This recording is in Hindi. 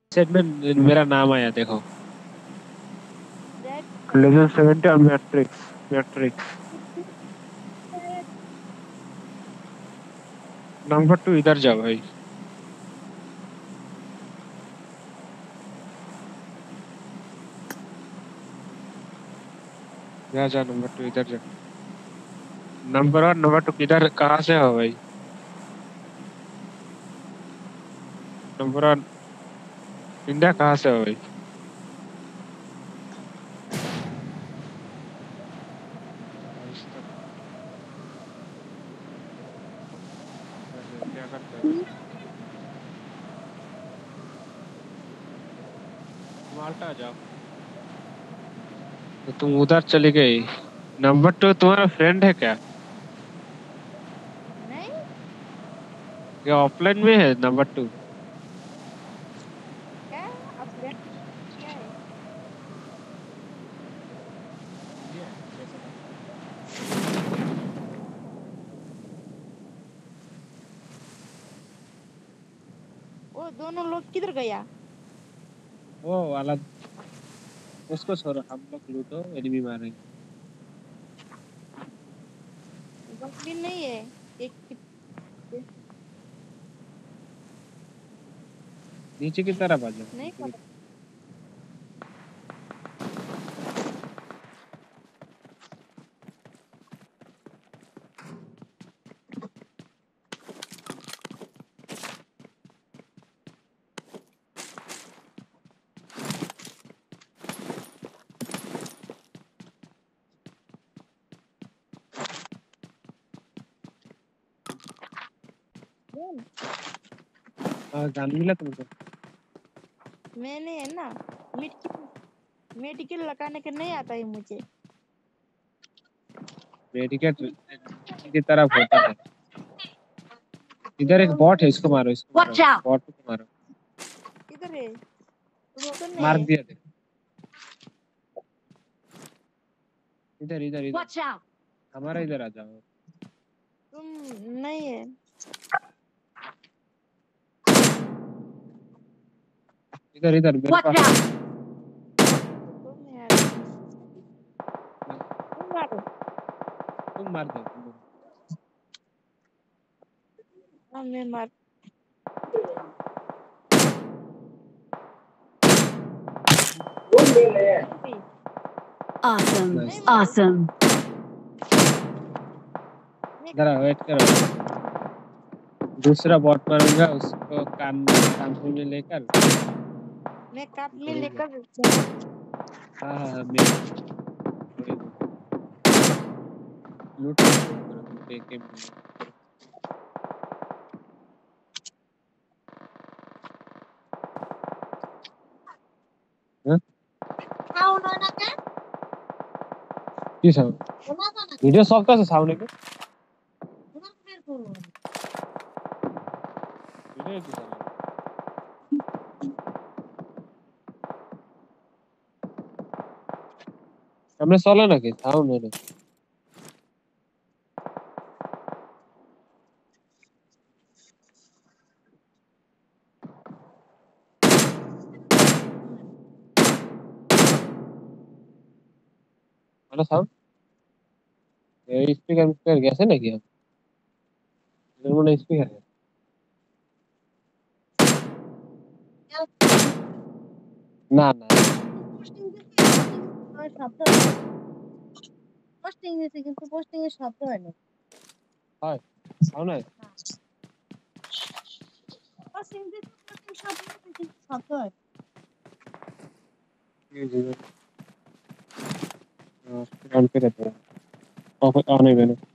सेट में मेरा नाम आया देखो। दैट लेवल 70 और मैट्रिक्स। मैट्रिक्स नंबर 2 इधर जाओ भाई। जा जा नंबर 2 इधर जा। नंबर 1 नंबर 2 किधर कहाँ से हो भाई? नंबर 1 इंडिया कहाँ से हो भाई? क्या करते हो? माल्टा जाओ। तो तुम उधर चली गई। नंबर 2 तुम्हारा फ्रेंड है क्या? नहीं। ये ऑफलाइन में है नंबर 2? क्या अपडेट क्या है? वो दोनों लोग किधर गया? वो वाला उसको छोड़ो, हम लोग लूटो, एनिमी मारेंगे। भी नहीं है। एक नीचे की तरफ आ जाओ, नहीं नीचे की पता। तरफ। कौन? हाँ जान मिला तुमको? मैंने है ना मेडिकल मेडिकल लगाने के नहीं आता है मुझे। मेडिकेट नीचे की तरफ होता है। इधर एक बॉट है, इसको मारो, इसको मारो, बॉट को मारो। किधर है? तो नहीं मार्क है। दिया देखो। इधर इधर इधर हमारा इधर आ जाओ। तुम नहीं है। इधर इधर मेरे पास। तुम नहीं आ रहे। तुम मारो। तुम मार दो, तुम मारो। हाँ मैं मार। नहीं Awesome. नहीं नाइस। मारो। Awesome. मैं जरा वेट करो। दूसरा बॉट मारूंगा, उसको कान कानपुर में लेकर मैं काप में करूंगा। लेकर हाँ हाँ हाँ, मैं लूट करो तुम पे के मिलो। हाँ কি সাউন্ড? ভিডিও সফট আছে সাউন্ড একটু। ভিডিও একটু চালাও। সামনে চলে নাকি সাউন্ড হয় না? ভালো সাউন্ড? এই স্পিকার স্পিকার গেছে নাকি? এর মনে স্পিকার না না। পোস্টিং দিতে কিন্তু পোস্টিং এর শব্দ হয় না। হয় সাউন্ড হয়। পোস্টিং দিতে পোস্টিং শব্দ হয় কিন্তু শব্দ হয় না। ऑन पे रहता है। ऑफ ऑन है मैंने।